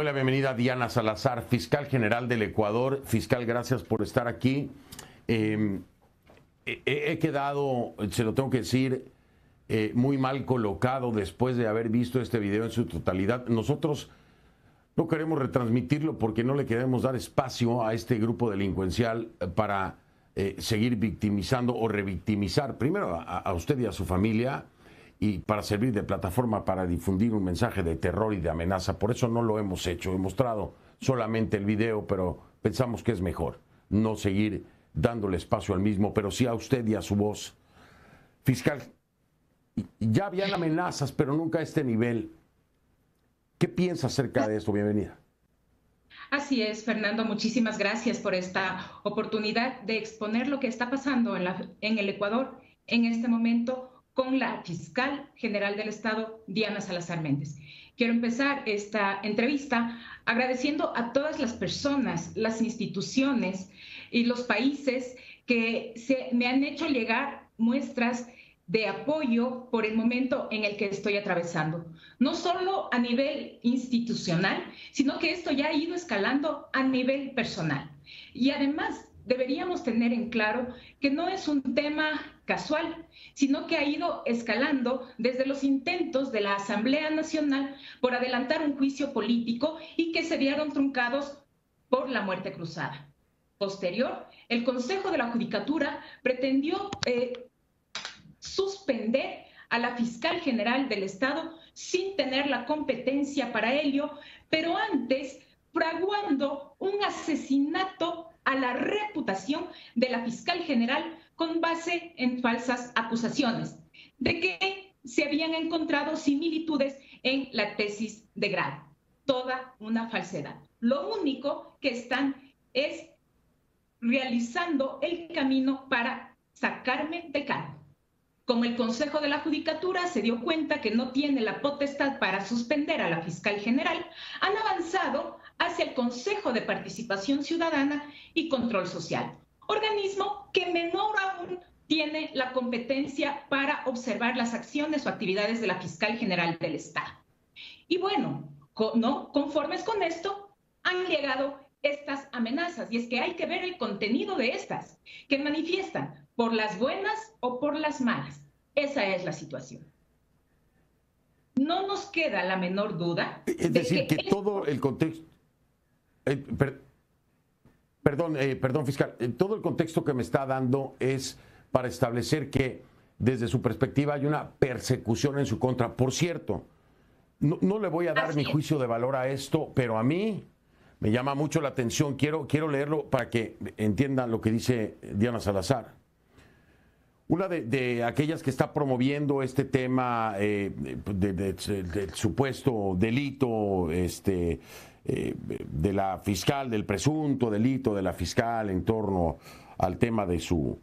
la bienvenida a Diana Salazar, fiscal general del Ecuador. Fiscal, gracias por estar aquí. He quedado, se lo tengo que decir, muy mal colocado después de haber visto este video en su totalidad. Nosotros no queremos retransmitirlo porque no le queremos dar espacio a este grupo delincuencial para seguir victimizando o revictimizar primero a usted y a su familia, y para servir de plataforma para difundir un mensaje de terror y de amenaza. Por eso no lo hemos hecho. He mostrado solamente el video, pero pensamos que es mejor no seguir dándole espacio al mismo, pero sí a usted y a su voz. Fiscal, ya habían amenazas, pero nunca a este nivel. ¿Qué piensa acerca de esto? Bienvenida. Así es, Fernando. Muchísimas gracias por esta oportunidad de exponer lo que está pasando en el Ecuador en este momento con la fiscal general del Estado, Diana Salazar Méndez. Quiero empezar esta entrevista agradeciendo a todas las personas, las instituciones y los países que me han hecho llegar muestras de apoyo por el momento en el que estoy atravesando. No solo a nivel institucional, sino que esto ya ha ido escalando a nivel personal. Y además deberíamos tener en claro que no es un tema casual, sino que ha ido escalando desde los intentos de la Asamblea Nacional por adelantar un juicio político y que se vieron truncados por la muerte cruzada. Posterior, el Consejo de la Judicatura pretendió suspender a la fiscal general del Estado sin tener la competencia para ello, pero antes fraguando un asesinato a la reputación de la fiscal general con base en falsas acusaciones de que se habían encontrado similitudes en la tesis de grado. Toda una falsedad. Lo único que están es realizando el camino para sacarme del cargo. Como el Consejo de la Judicatura se dio cuenta que no tiene la potestad para suspender a la fiscal general, han avanzado hacia el Consejo de Participación Ciudadana y Control Social, organismo que menor aún tiene la competencia para observar las acciones o actividades de la fiscal general del Estado. Y bueno, no conformes con esto, han llegado estas amenazas, y es que hay que ver el contenido de estas, que manifiestan por las buenas o por las malas. Esa es la situación. No nos queda la menor duda. Es decir, que todo el contexto... Perdón, fiscal. Todo el contexto que me está dando es para establecer que desde su perspectiva hay una persecución en su contra. Por cierto, no le voy a dar mi juicio de valor a esto, pero a mí me llama mucho la atención. Quiero leerlo para que entiendan lo que dice Diana Salazar. Una de aquellas que está promoviendo este tema del supuesto delito de la fiscal, del presunto delito de la fiscal en torno al tema del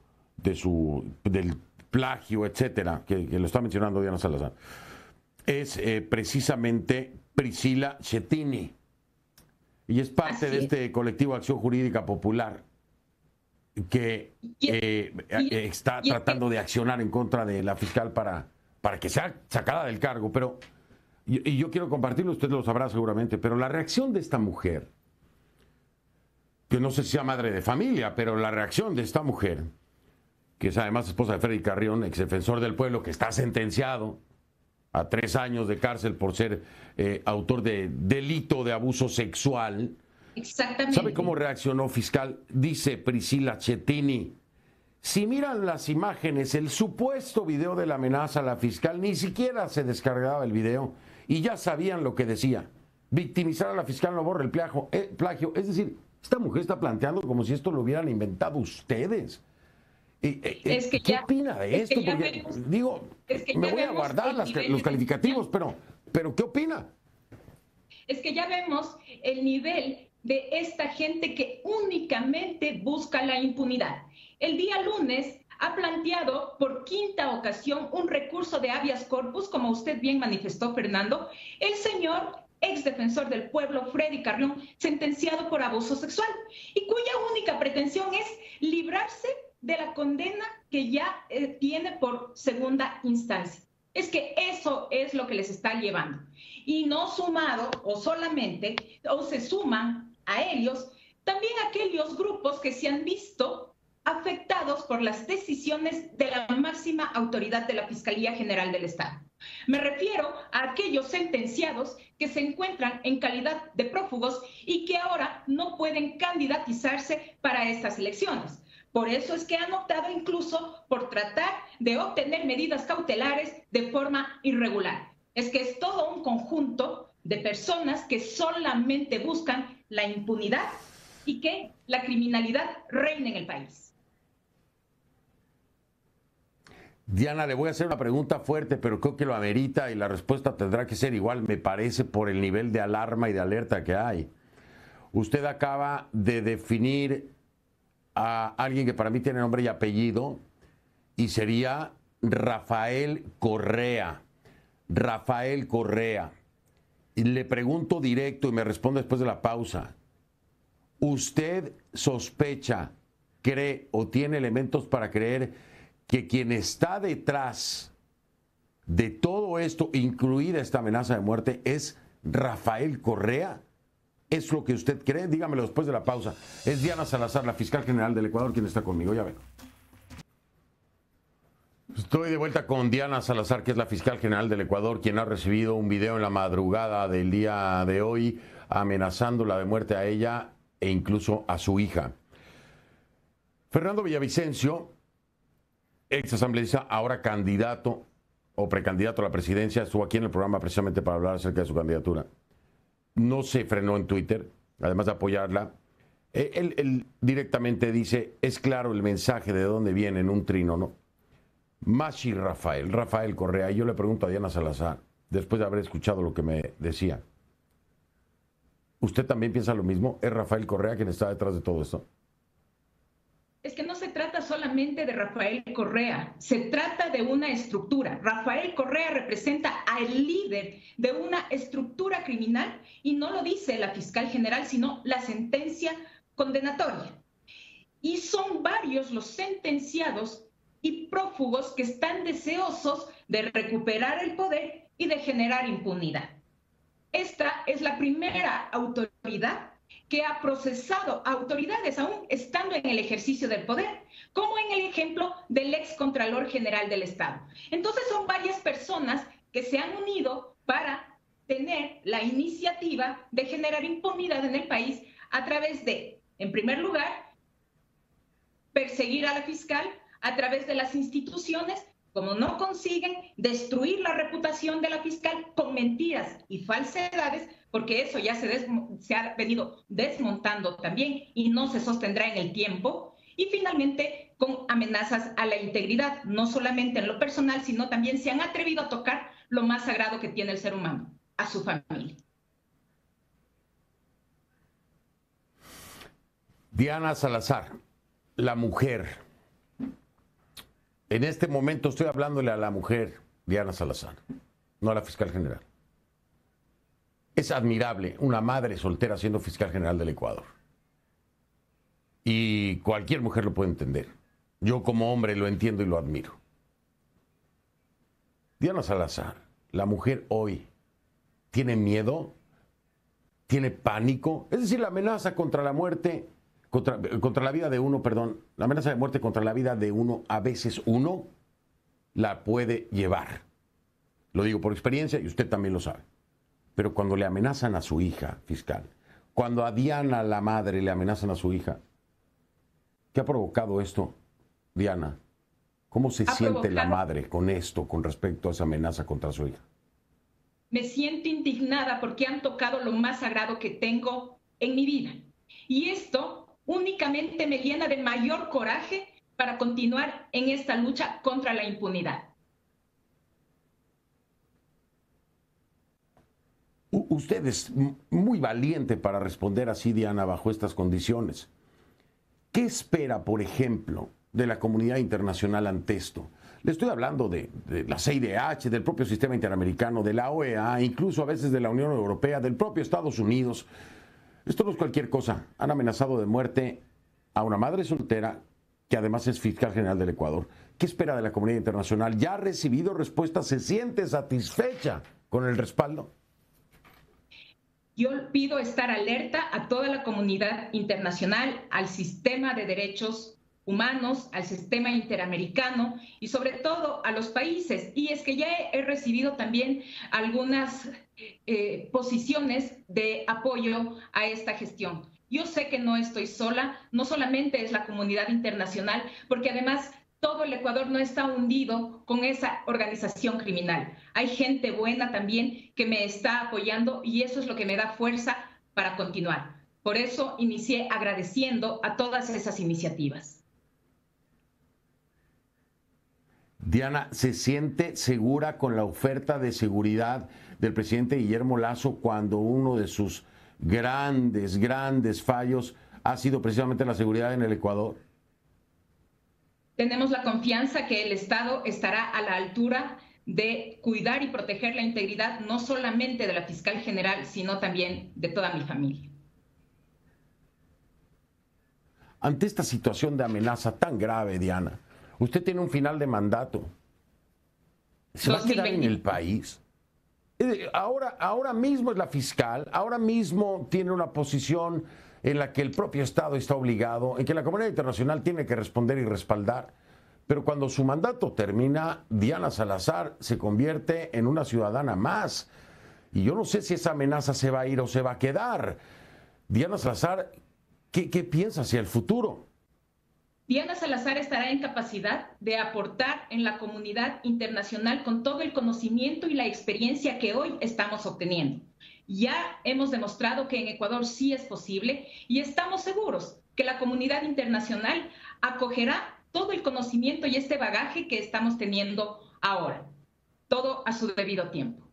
plagio, etcétera, que lo está mencionando Diana Salazar, es precisamente Priscila Schettini. Y es parte de este colectivo Acción Jurídica Popular que está tratando de accionar en contra de la fiscal para que sea sacada del cargo. Pero yo quiero compartirlo, usted lo sabrá seguramente, pero la reacción de esta mujer, que no sé si sea madre de familia, pero la reacción de esta mujer, que es además esposa de Freddy Carrión, ex defensor del pueblo, que está sentenciado a 3 años de cárcel por ser autor de delito de abuso sexual. Exactamente. ¿Sabe cómo reaccionó, fiscal? Dice Priscila Schettini: si miran las imágenes, el supuesto video de la amenaza a la fiscal, ni siquiera se descargaba el video y ya sabían lo que decía. Victimizar a la fiscal no borra el plagio. Es decir, esta mujer está planteando como si esto lo hubieran inventado ustedes. ¿Qué opina de esto? Porque, me voy a guardar los calificativos, pero ¿qué opina? Es que ya vemos el nivel de esta gente que únicamente busca la impunidad. El día lunes ha planteado por 5ª ocasión un recurso de habeas corpus, como usted bien manifestó, Fernando, el señor ex defensor del pueblo, Freddy Carrión, sentenciado por abuso sexual, y cuya única pretensión es librarse de la condena que ya tiene por 2ª instancia. Es que eso es lo que les está llevando. Y no sumado o solamente, o se suman a ellos también aquellos grupos que se han visto afectados por las decisiones de la máxima autoridad de la Fiscalía General del Estado. Me refiero a aquellos sentenciados que se encuentran en calidad de prófugos y que ahora no pueden candidatizarse para estas elecciones. Por eso es que han optado incluso por tratar de obtener medidas cautelares de forma irregular. Es que es todo un conjunto de personas que solamente buscan la impunidad y que la criminalidad reine en el país. Diana, le voy a hacer una pregunta fuerte, pero creo que lo amerita y la respuesta tendrá que ser igual, me parece, por el nivel de alarma y de alerta que hay. Usted acaba de definir a alguien que para mí tiene nombre y apellido y sería Rafael Correa. Rafael Correa. Y le pregunto directo y me responde después de la pausa. ¿Usted sospecha, cree o tiene elementos para creer que quien está detrás de todo esto, incluida esta amenaza de muerte, es Rafael Correa? ¿Es lo que usted cree? Dígamelo después de la pausa. Es Diana Salazar, la fiscal general del Ecuador, quien está conmigo. Ya ven. Estoy de vuelta con Diana Salazar, que es la fiscal general del Ecuador, quien ha recibido un video en la madrugada del día de hoy amenazándola de muerte a ella e incluso a su hija. Fernando Villavicencio, ex asambleísta, ahora candidato o precandidato a la presidencia, estuvo aquí en el programa precisamente para hablar acerca de su candidatura. No se frenó en Twitter, además de apoyarla. Él directamente dice, es claro el mensaje de dónde viene en un trino, ¿no? Mashi Rafael Correa. Y yo le pregunto a Diana Salazar, después de haber escuchado lo que me decía, ¿usted también piensa lo mismo? ¿Es Rafael Correa quien está detrás de todo esto? Es que no se trata solamente de Rafael Correa, se trata de una estructura. Rafael Correa representa al líder de una estructura criminal y no lo dice la fiscal general, sino la sentencia condenatoria. Y son varios los sentenciados y prófugos que están deseosos de recuperar el poder y de generar impunidad. Esta es la primera autoridad que ha procesado autoridades aún estando en el ejercicio del poder, como en el ejemplo del ex Contralor General del Estado. Entonces son varias personas que se han unido para tener la iniciativa de generar impunidad en el país a través de, en primer lugar, perseguir a la fiscal a través de las instituciones. Como no consiguen destruir la reputación de la fiscal con mentiras y falsedades, porque eso ya se ha venido desmontando también y no se sostendrá en el tiempo. Y finalmente, con amenazas a la integridad, no solamente en lo personal, sino también se han atrevido a tocar lo más sagrado que tiene el ser humano, a su familia. Diana Salazar, la mujer. En este momento estoy hablándole a la mujer, Diana Salazar, no a la fiscal general. Es admirable una madre soltera siendo fiscal general del Ecuador. Y cualquier mujer lo puede entender. Yo como hombre lo entiendo y lo admiro. Diana Salazar, la mujer hoy, ¿tiene miedo? ¿Tiene pánico? Es decir, la amenaza contra la muerte... Contra la vida de uno, perdón, la amenaza de muerte contra la vida de uno, a veces uno la puede llevar. Lo digo por experiencia y usted también lo sabe. Pero cuando le amenazan a su hija, fiscal, cuando a Diana, la madre, le amenazan a su hija, ¿qué ha provocado esto, Diana? ¿Cómo se siente la madre con esto, con respecto a esa amenaza contra su hija? Me siento indignada porque han tocado lo más sagrado que tengo en mi vida. Y esto únicamente me llena de mayor coraje para continuar en esta lucha contra la impunidad. Usted es muy valiente para responder así, Diana, bajo estas condiciones. ¿Qué espera, por ejemplo, de la comunidad internacional ante esto? Le estoy hablando de la CIDH, del propio sistema interamericano, de la OEA, incluso a veces de la Unión Europea, del propio Estados Unidos. Esto no es cualquier cosa. Han amenazado de muerte a una madre soltera que además es fiscal general del Ecuador. ¿Qué espera de la comunidad internacional? ¿Ya ha recibido respuestas? ¿Se siente satisfecha con el respaldo? Yo pido estar alerta a toda la comunidad internacional, al sistema de derechos humanos, al sistema interamericano y sobre todo a los países. Y es que ya he recibido también algunas posiciones de apoyo a esta gestión. Yo sé que no estoy sola, no solamente es la comunidad internacional, porque además todo el Ecuador no está hundido con esa organización criminal. Hay gente buena también que me está apoyando y eso es lo que me da fuerza para continuar. Por eso inicié agradeciendo a todas esas iniciativas. Diana, ¿se siente segura con la oferta de seguridad del presidente Guillermo Lasso cuando uno de sus grandes fallos ha sido precisamente la seguridad en el Ecuador? Tenemos la confianza que el Estado estará a la altura de cuidar y proteger la integridad no solamente de la fiscal general, sino también de toda mi familia. Ante esta situación de amenaza tan grave, Diana, usted tiene un final de mandato. ¿Se va a quedar en el país? Ahora mismo es la fiscal, ahora mismo tiene una posición en la que el propio Estado está obligado, en que la comunidad internacional tiene que responder y respaldar. Pero cuando su mandato termina, Diana Salazar se convierte en una ciudadana más. Y yo no sé si esa amenaza se va a ir o se va a quedar. Diana Salazar, ¿qué piensa hacia el futuro? Diana Salazar estará en capacidad de aportar en la comunidad internacional con todo el conocimiento y la experiencia que hoy estamos obteniendo. Ya hemos demostrado que en Ecuador sí es posible y estamos seguros que la comunidad internacional acogerá todo el conocimiento y este bagaje que estamos teniendo ahora, todo a su debido tiempo.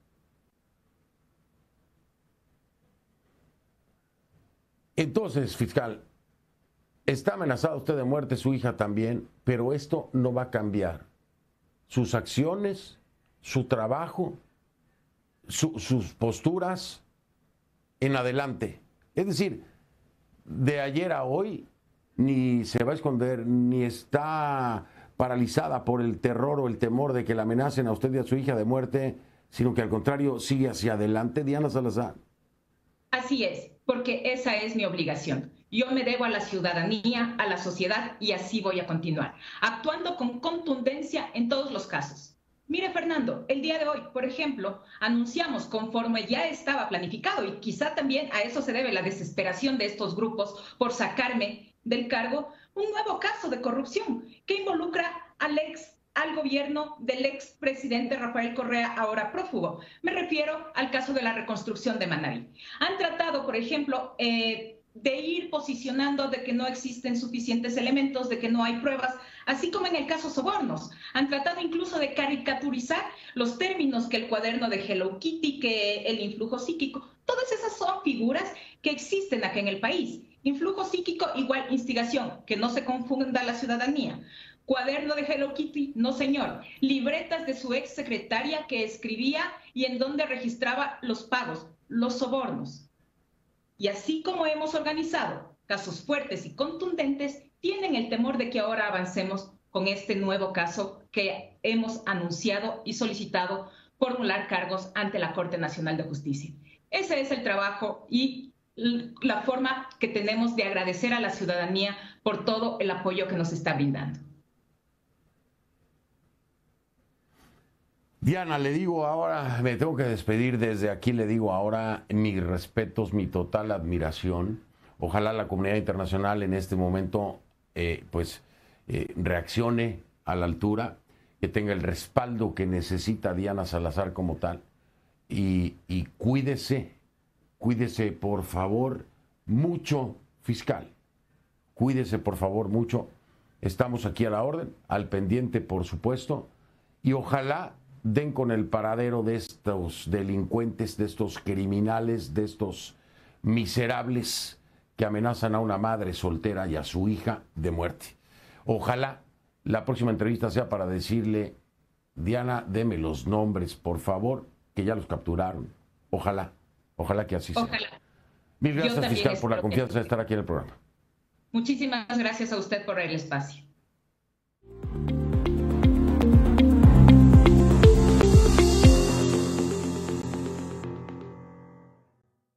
Entonces, fiscal, está amenazada usted de muerte, su hija también, pero esto no va a cambiar. Sus acciones, su trabajo, sus posturas en adelante. Es decir, de ayer a hoy ni se va a esconder, ni está paralizada por el terror o el temor de que la amenacen a usted y a su hija de muerte, sino que al contrario sigue hacia adelante, Diana Salazar. Así es, porque esa es mi obligación. Yo me debo a la ciudadanía, a la sociedad y así voy a continuar, actuando con contundencia en todos los casos. Mire, Fernando, el día de hoy, por ejemplo, anunciamos conforme ya estaba planificado y quizá también a eso se debe la desesperación de estos grupos por sacarme del cargo, un nuevo caso de corrupción que involucra al gobierno del expresidente Rafael Correa, ahora prófugo. Me refiero al caso de la reconstrucción de Manabí. Han tratado, por ejemplo, de ir posicionando de que no existen suficientes elementos, de que no hay pruebas, así como en el caso Sobornos. Han tratado incluso de caricaturizar los términos que el cuaderno de Hello Kitty, que el influjo psíquico, todas esas son figuras que existen acá en el país. Influjo psíquico igual instigación, que no se confunda la ciudadanía. Cuaderno de Hello Kitty, no señor. Libretas de su ex secretaria que escribía y en donde registraba los pagos, los sobornos. Y así como hemos organizado casos fuertes y contundentes, tienen el temor de que ahora avancemos con este nuevo caso que hemos anunciado y solicitado formular cargos ante la Corte Nacional de Justicia. Ese es el trabajo y la forma que tenemos de agradecer a la ciudadanía por todo el apoyo que nos está brindando. Diana, le digo ahora, me tengo que despedir desde aquí, le digo ahora mis respetos, mi total admiración. Ojalá la comunidad internacional en este momento reaccione a la altura, que tenga el respaldo que necesita Diana Salazar como tal. Y cuídese por favor mucho, fiscal. Cuídese por favor mucho. Estamos aquí a la orden, al pendiente por supuesto, y ojalá den con el paradero de estos delincuentes, de estos criminales, de estos miserables que amenazan a una madre soltera y a su hija de muerte. Ojalá la próxima entrevista sea para decirle, Diana, deme los nombres, por favor, que ya los capturaron. Ojalá que así sea. Ojalá. Mil gracias, fiscal, por la confianza de estar aquí en el programa. Muchísimas gracias a usted por el espacio.